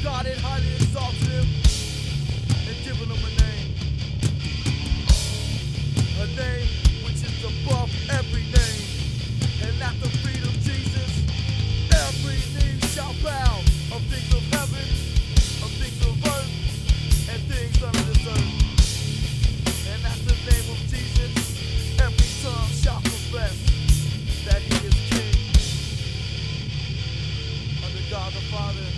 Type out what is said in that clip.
God had highly exalted him and given him a name which is above every name. And at the feet of Jesus, every knee shall bow, of things of heaven, of things of earth, and things under this earth. And at the name of Jesus, every tongue shall confess that he is King. Under God the Father,